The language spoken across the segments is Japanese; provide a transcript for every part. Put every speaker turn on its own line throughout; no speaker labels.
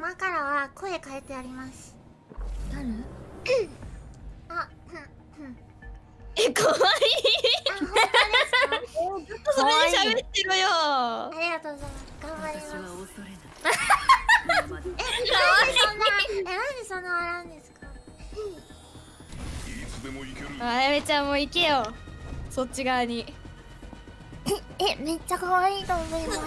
今からは声変えてやります。
誰？
あ、
かわいい。
本当ですか？
それで喋ってろよ。
ありがとうございます。頑張ります。なんでそんな笑うんですか？
あやめちゃんも行けよ。そっち側に。
めっちゃ可愛いと思います。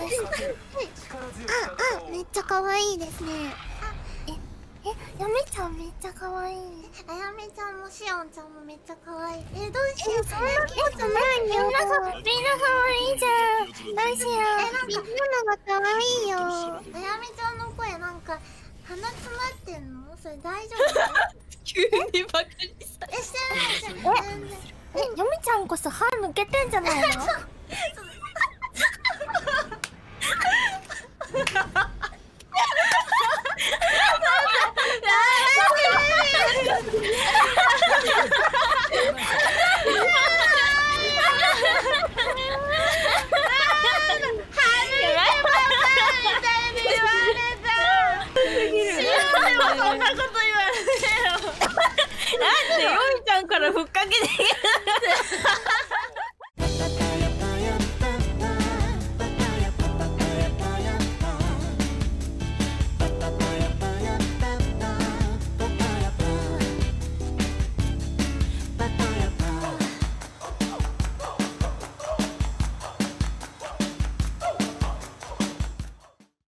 めっちゃ可愛いですね。やめちゃんめっちゃ可愛い。あやめちゃんもしおんちゃんもめっちゃ可愛い。どうしよう。そんなことないよ。みんな可愛いじゃん。どうしよう。みんなのが可愛いよ。あやめちゃんの声なんか鼻詰まってんの？それ大丈夫？
急にバカにさ。
してないじゃん。やめちゃんこそ歯抜けてんじゃないの？そ